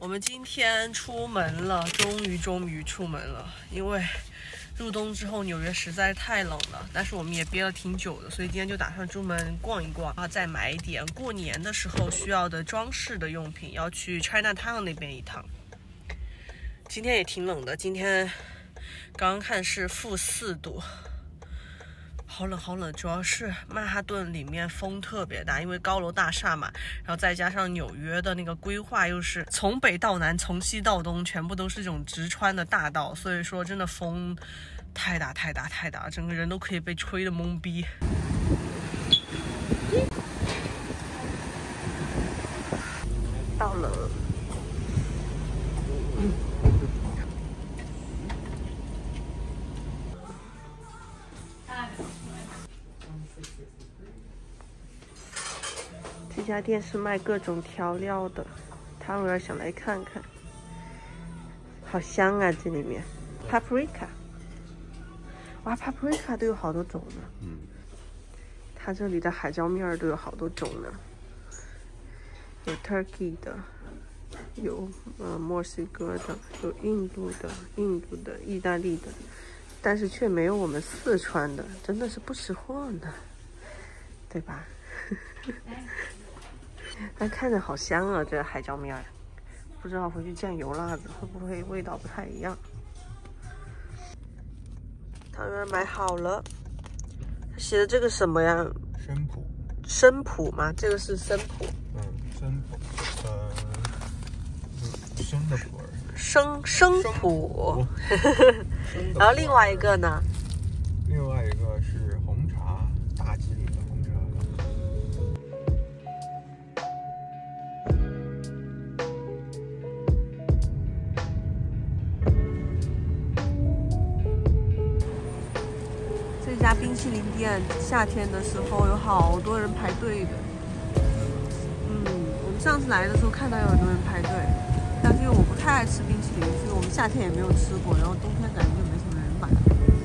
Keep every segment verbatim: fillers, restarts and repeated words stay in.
我们今天出门了，终于终于出门了。因为入冬之后纽约实在太冷了，但是我们也憋了挺久的，所以今天就打算出门逛一逛，然后再买一点过年的时候需要的装饰的用品，要去 Chinatown 那边一趟。今天也挺冷的，今天刚刚看是负四度，好冷好冷。主要是曼哈顿里面风特别大，因为高楼大厦嘛，然后再加上纽约的那个规划又是从北到南从西到东全部都是这种直穿的大道，所以说真的风太大太大太大，整个人都可以被吹得懵逼。到了，嗯，这家店是卖各种调料的，汤圆想来看看，好香啊！这里面 paprika， 哇 paprika 都有好多种呢。嗯，它这里的海椒面都有好多种呢，有 turkey 的，有呃墨西哥的，有印度的、印度的、意大利的，但是却没有我们四川的，真的是不识货呢，对吧？但看着好香啊，这个海椒面，不知道回去酱油辣子会不会味道不太一样。汤圆买好了，他写的这个什么呀？ 生普。 生普吗？这个是生普。 嗯，生普，呃，生的普。 生生普。然后另外一个呢？ 另外一个是红茶，大吉岭的红茶。 这家冰淇淋店夏天的时候有好多人排队的。嗯，我们上次来的时候看到有很多人排队，但是因为我不太爱吃冰淇淋，所以我们夏天也没有吃过，然后冬天感觉就没什么人买。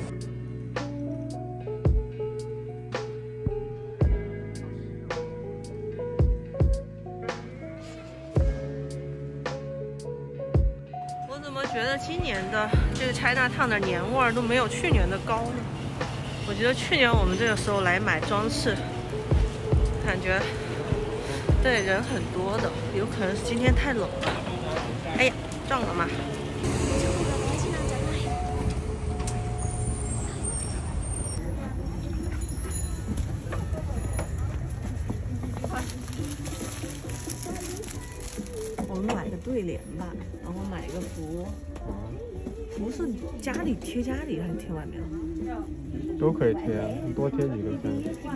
我怎么觉得今年的这个 Chinatown 的年味儿都没有去年的高呢？我觉得去年我们这个时候来买装饰，感觉对人很多的，有可能是今天太冷了。哎呀，撞了吗？我们买个对联吧，然后买一个福。福是家里贴家里还是贴外面？ 都可以贴，多贴几个先。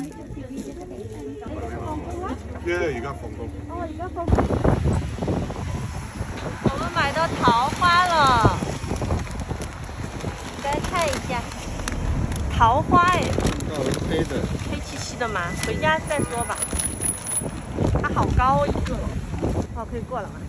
呢而家放工。哦，而家放工。 我们买到桃花了，大家看一下，桃花哎。 黑的。 黑漆漆的吗？回家再说吧。它好高一个。哦，可以过了吗？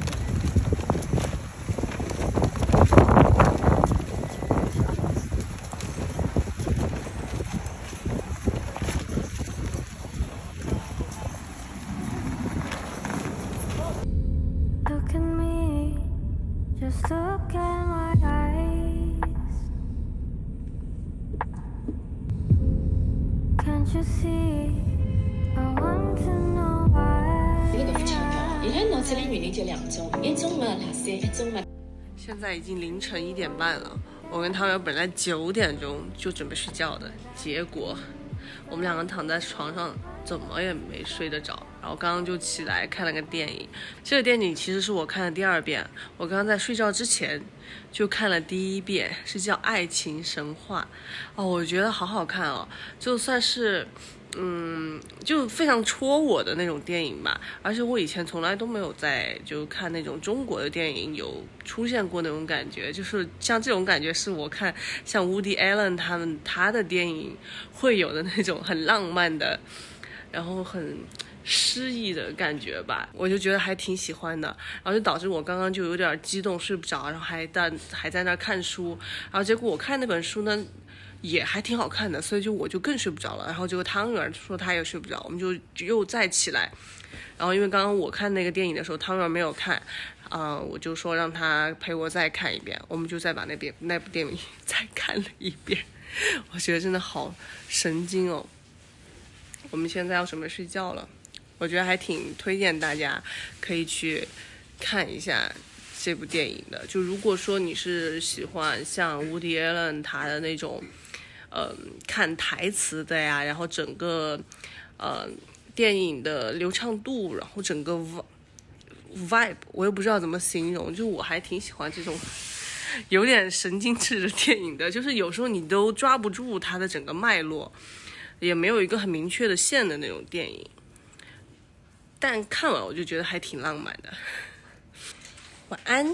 现在已经凌晨一点半了，我跟汤圆本来九点钟就准备睡觉的，结果我们两个躺在床上怎么也没睡得着，然后刚刚就起来看了个电影。这个电影其实是我看的第二遍，我刚刚在睡觉之前就看了第一遍，是叫《爱情神话》哦，我觉得好好看哦，就算是嗯，就非常戳我的那种电影吧。而且我以前从来都没有在就看那种中国的电影有出现过那种感觉，就是像这种感觉是我看像 Woody Allen 他们他的电影会有的那种很浪漫的，然后很诗意的感觉吧，我就觉得还挺喜欢的，然后就导致我刚刚就有点激动睡不着，然后还在还在那看书，然后结果我看那本书呢也还挺好看的，所以就我就更睡不着了。然后结果汤圆说他也睡不着，我们就又再起来。然后因为刚刚我看那个电影的时候，汤圆没有看， 嗯、呃，我就说让他陪我再看一遍，我们就再把那边那部电影再看了一遍。我觉得真的好神经哦。我们现在要准备睡觉了，我觉得还挺推荐大家可以去看一下这部电影的。就如果说你是喜欢像 Woody Allen 他的那种，呃，看台词的呀，然后整个呃电影的流畅度，然后整个 vibe 我又不知道怎么形容，就我还挺喜欢这种有点神经质的电影的，就是有时候你都抓不住它的整个脉络，也没有一个很明确的线的那种电影，但看完我就觉得还挺浪漫的。晚安。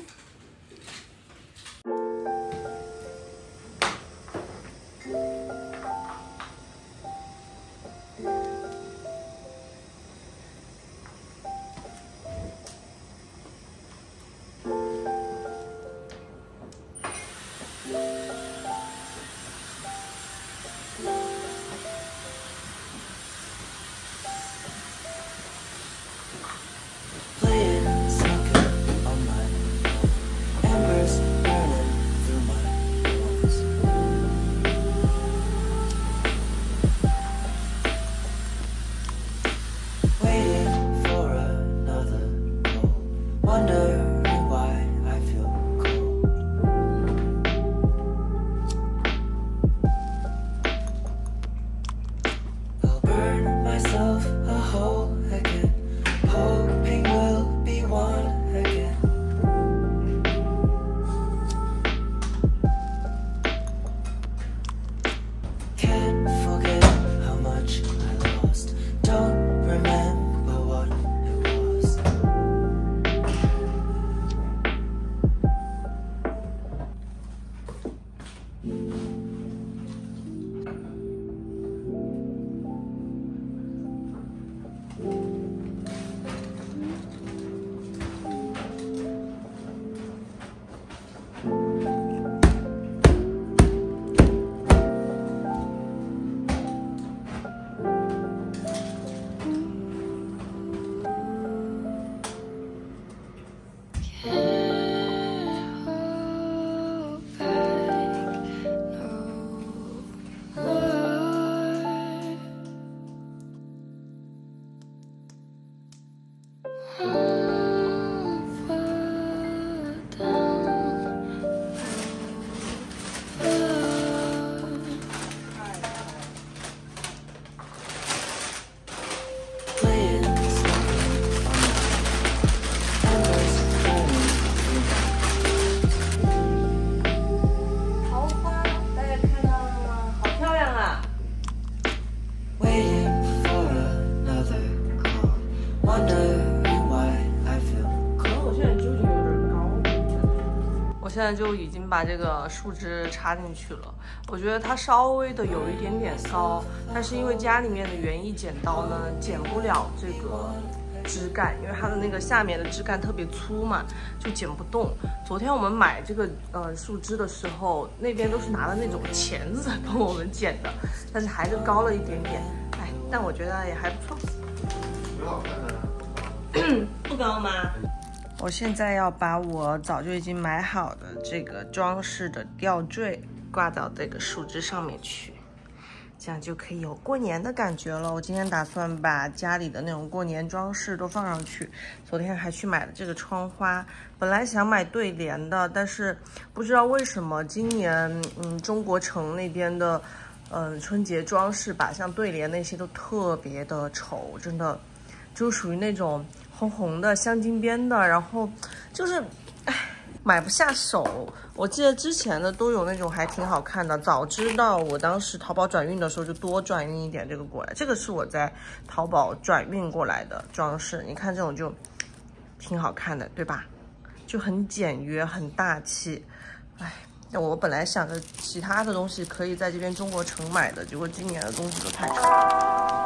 现在就已经把这个树枝插进去了，我觉得它稍微的有一点点骚，但是因为家里面的园艺剪刀呢，剪不了这个枝干，因为它的那个下面的枝干特别粗嘛，就剪不动。昨天我们买这个呃树枝的时候，那边都是拿了那种钳子帮我们剪的，但是还是高了一点点，哎，但我觉得也还不错。挺好看的。不高吗？我现在要把我早就已经买好的这个装饰的吊坠挂到这个树枝上面去，这样就可以有过年的感觉了。我今天打算把家里的那种过年装饰都放上去。昨天还去买了这个窗花，本来想买对联的，但是不知道为什么今年嗯中国城那边的嗯、呃、春节装饰吧，像对联那些都特别的丑，真的就属于那种红红的镶金边的，然后就是唉买不下手。我记得之前的都有那种还挺好看的，早知道我当时淘宝转运的时候就多转运一点这个过来。这个是我在淘宝转运过来的装饰，你看这种就挺好看的，对吧？就很简约很大气。唉，那我本来想着其他的东西可以在这边中国城买的，结果今年的东西都太丑了。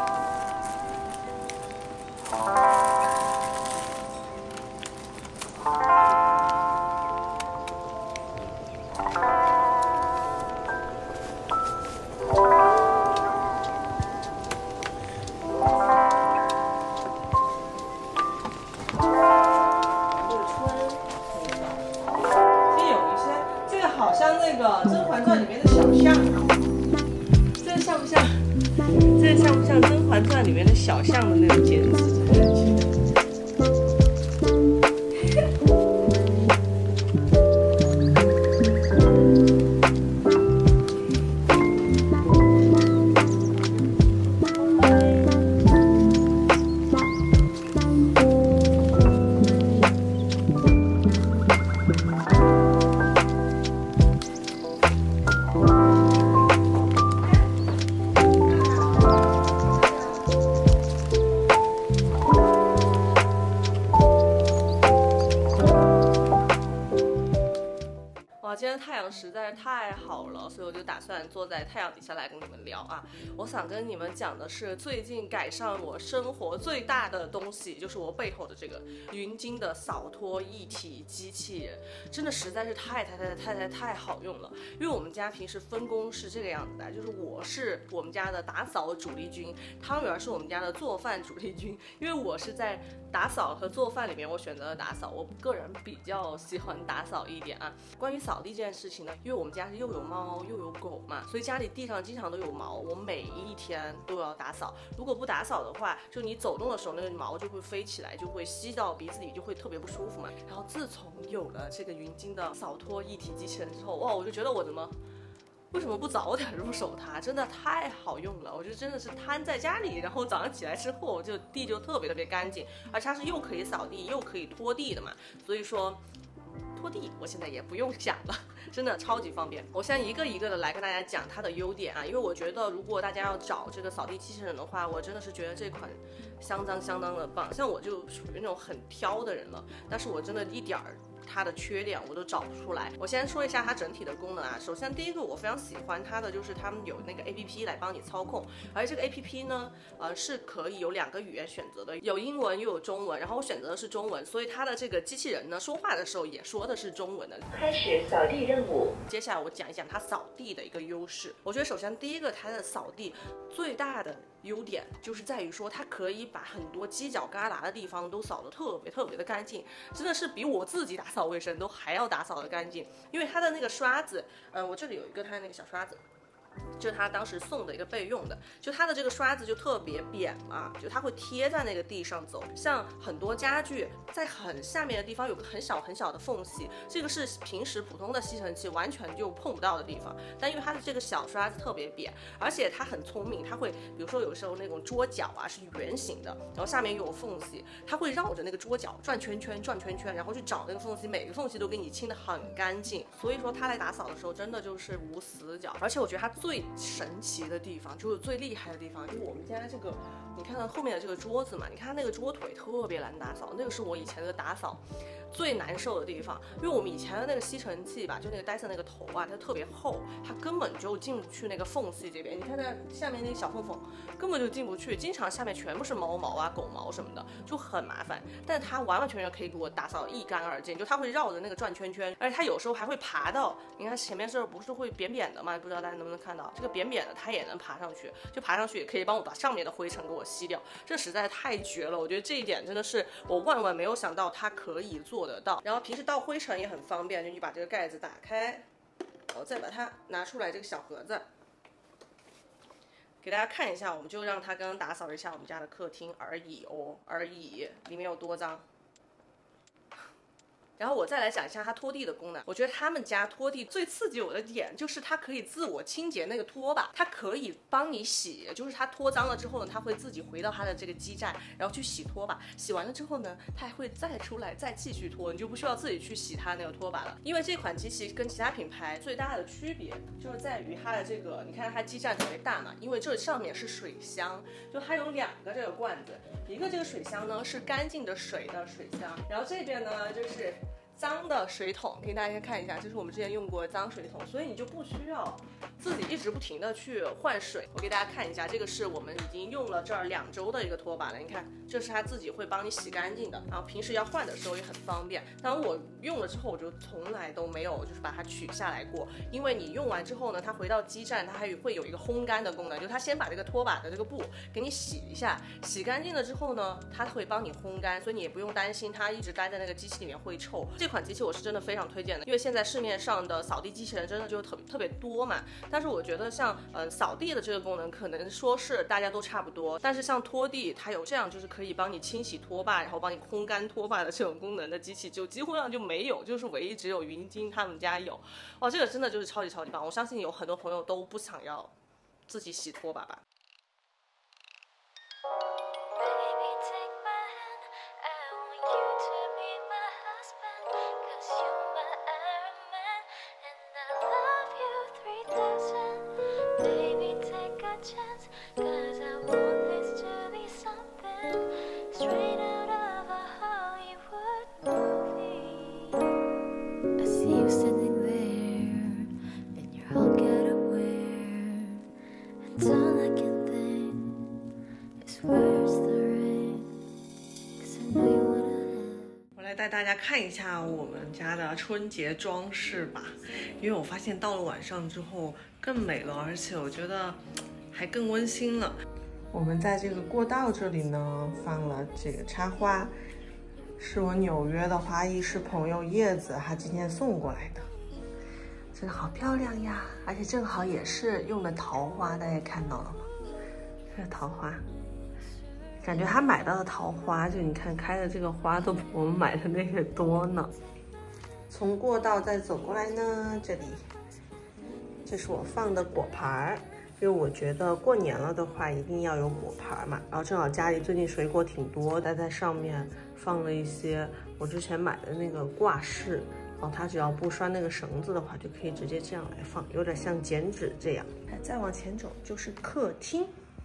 那个《甄嬛传》里面的小象，这像不像？这像不像《甄嬛传》里面的小象的那种剪纸？今天太阳实在是太好了，所以我就打算坐在太阳底下来跟你们聊啊。我想跟你们讲的是最近改善我生活最大的东西，就是我背后的这个云鲸的扫拖一体机器人，真的实在是太太太太太太好用了。因为我们家平时分工是这个样子的，就是我是我们家的打扫主力军，汤圆是我们家的做饭主力军。因为我是在打扫和做饭里面，我选择了打扫，我个人比较喜欢打扫一点啊。关于扫地这件事情呢，因为我们家是又有猫又有狗嘛，所以家里地上经常都有毛，我每一天都要打扫。如果不打扫的话，就你走动的时候那个毛就会飞起来，就会吸到鼻子里，就会特别不舒服嘛。然后自从有了这个云鲸的扫拖一体机器人之后，哇，我就觉得我怎么为什么不早点入手它？真的太好用了，我就真的是瘫在家里，然后早上起来之后，就地就特别特别干净，而且它是又可以扫地又可以拖地的嘛，所以说拖地我现在也不用想了，真的超级方便。我现在一个一个的来跟大家讲它的优点啊，因为我觉得如果大家要找这个扫地机器人的话，我真的是觉得这款相当相当的棒。像我就属于那种很挑的人了，但是我真的一点儿它的缺点我都找不出来。我先说一下它整体的功能啊。首先第一个我非常喜欢它的就是他们有那个 A P P 来帮你操控，而这个 A P P 呢，呃是可以有两个语言选择的，有英文又有中文，然后我选择的是中文，所以它的这个机器人呢说话的时候也说的是中文的。 开始扫地任务。 接下来我讲一讲它扫地的一个优势。我觉得首先第一个它的扫地最大的优点就是在于说它可以把很多犄角旮旯的地方都扫得特别特别的干净，真的是比我自己打扫卫生都还要打扫的干净。因为它的那个刷子，呃，我这里有一个它的那个小刷子，就是他当时送的一个备用的，就它的这个刷子就特别扁嘛，就它会贴在那个地上走。像很多家具在很下面的地方有个很小很小的缝隙，这个是平时普通的吸尘器完全就碰不到的地方。但因为它的这个小刷子特别扁，而且它很聪明，它会比如说有时候那种桌角啊是圆形的，然后下面有缝隙，它会绕着那个桌角转圈圈转圈圈，然后去找那个缝隙，每个缝隙都给你清得很干净。所以说它来打扫的时候真的就是无死角。而且我觉得它最神奇的地方，就是最厉害的地方，就是我们家这个，你看到后面的这个桌子嘛，你看它那个桌腿特别难打扫，那个是我以前的打扫最难受的地方。因为我们以前的那个吸尘器吧，就那个戴森那个头啊，它特别厚，它根本就进不去那个缝隙这边。你看它下面那个小缝缝，根本就进不去，经常下面全部是猫毛啊、狗毛什么的，就很麻烦。但是它完完全全可以给我打扫一干二净，就它会绕着那个转圈圈，而且它有时候还会爬到，你看前面这不是会扁扁的吗？不知道大家能不能看到这个扁扁的，它也能爬上去，就爬上去也可以帮我把上面的灰尘给我吸掉，这实在太绝了。我觉得这一点真的是我万万没有想到它可以做得到。然后平时倒灰尘也很方便，就你把这个盖子打开，然后再把它拿出来这个小盒子，给大家看一下，我们就让它刚刚打扫一下我们家的客厅而已哦，而已，里面有多脏。然后我再来讲一下它拖地的功能。我觉得他们家拖地最刺激我的点就是它可以自我清洁那个拖把，它可以帮你洗，就是它拖脏了之后呢，它会自己回到它的这个基站，然后去洗拖把。洗完了之后呢，它还会再出来再继续拖，你就不需要自己去洗它那个拖把了。因为这款机器跟其他品牌最大的区别就是在于它的这个，你看它基站特别大嘛，因为这上面是水箱，就它有两个这个罐子，一个这个水箱呢是干净的水的水箱，然后这边呢就是脏的水桶，给大家看一下，这是我们之前用过的脏水桶，所以你就不需要自己一直不停的去换水。我给大家看一下，这个是我们已经用了这儿两周的一个拖把了，你看这是它自己会帮你洗干净的，然后平时要换的时候也很方便。但我用了之后，我就从来都没有就是把它取下来过，因为你用完之后呢，它回到基站，它还会有一个烘干的功能，就是它先把这个拖把的这个布给你洗一下，洗干净了之后呢，它会帮你烘干，所以你也不用担心它一直待在那个机器里面会臭。这款机器我是真的非常推荐的，因为现在市面上的扫地机器人真的就特别特别多嘛，但是我觉得像呃扫地的这个功能可能说是大家都差不多，但是像拖地它有这样就是可以帮你清洗拖把，然后帮你烘干拖把的这种功能的机器就几乎上就没有，就是唯一只有云鲸他们家有。哇，这个真的就是超级超级棒，我相信有很多朋友都不想要自己洗拖把吧。我来带大家看一下我们家的春节装饰吧，因为我发现到了晚上之后更美了，而且我觉得还更温馨了。我们在这个过道这里呢放了这个插花，是我纽约的花艺师朋友叶子她今天送过来的，真的好漂亮呀！而且正好也是用的桃花，大家看到了吗？这是桃花，感觉他买到的桃花，就你看开的这个花都比我们买的那个多呢。从过道再走过来呢，这里这是我放的果盘，因为我觉得过年了的话一定要有果盘嘛。然后正好家里最近水果挺多的，在上面放了一些我之前买的那个挂饰，然后它只要不拴那个绳子的话，就可以直接这样来放，有点像剪纸这样。再往前走就是客厅。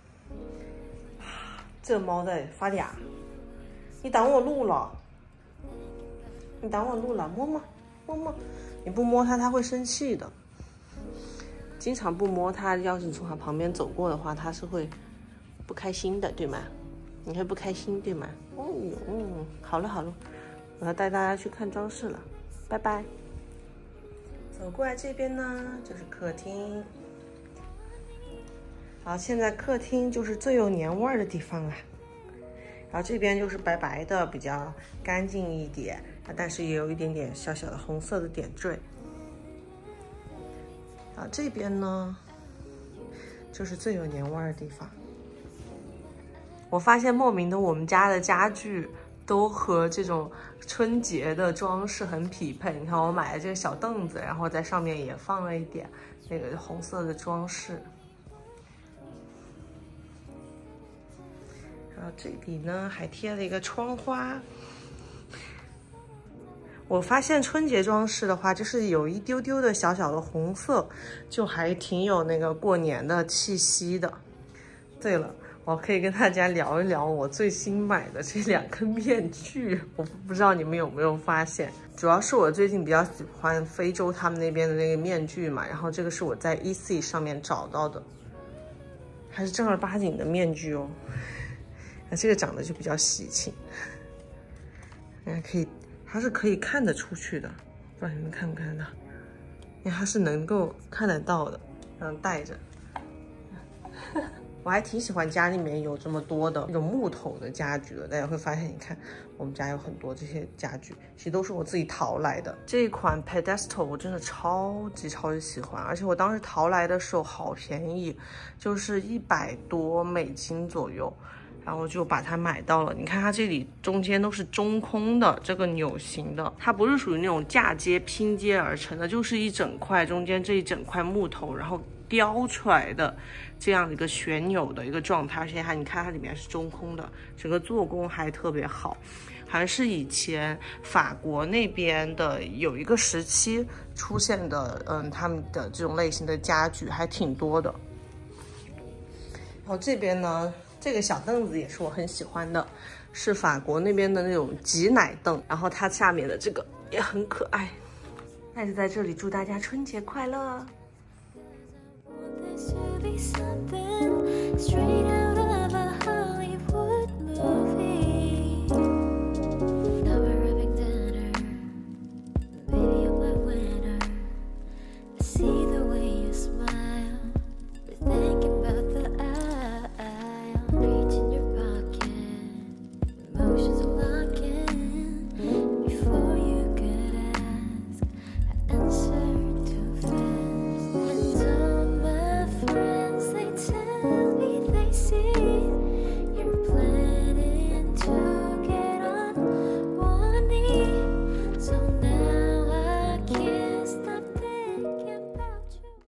这猫在发嗲，你挡我路了，你挡我路了，摸摸摸摸，你不摸它它会生气的。经常不摸它，要是你从它旁边走过的话，它是会不开心的，对吗？你会不开心对吗？哦哟，嗯，好了好了，我要带大家去看装饰了，拜拜。走过来这边呢就是客厅。然后现在客厅就是最有年味儿的地方了，然后这边就是白白的，比较干净一点，但是也有一点点小小的红色的点缀。然后这边呢，就是最有年味儿的地方。我发现莫名的我们家的家具都和这种春节的装饰很匹配。你看我买的这个小凳子，然后在上面也放了一点那个红色的装饰。然后这里呢还贴了一个窗花。我发现春节装饰的话，就是有一丢丢的小小的红色，就还挺有那个过年的气息的。对了，我可以跟大家聊一聊我最新买的这两个面具，我不知道你们有没有发现，主要是我最近比较喜欢非洲他们那边的那个面具嘛，然后这个是我在 E C 上面找到的，还是正儿八经的面具哦。那这个长得就比较喜庆，大家可以，它是可以看得出去的，不知道你们看不看得到？因为它是能够看得到的，然后戴着。我还挺喜欢家里面有这么多的那种木头的家具的，大家会发现，你看我们家有很多这些家具，其实都是我自己淘来的。这一款 pedestal 我真的超级超级喜欢，而且我当时淘来的时候好便宜，就是一百多美金左右。然后就把它买到了，你看它这里中间都是中空的，这个钮形的，它不是属于那种嫁接拼接而成的，就是一整块中间这一整块木头，然后雕出来的这样的一个旋钮的一个状态，而且它你看它里面是中空的，整个做工还特别好，好像是以前法国那边的有一个时期出现的，嗯，他们的这种类型的家具还挺多的。然后这边呢，这个小凳子也是我很喜欢的，是法国那边的那种挤奶凳，然后它下面的这个也很可爱。那就在这里祝大家春节快乐。 be something straight out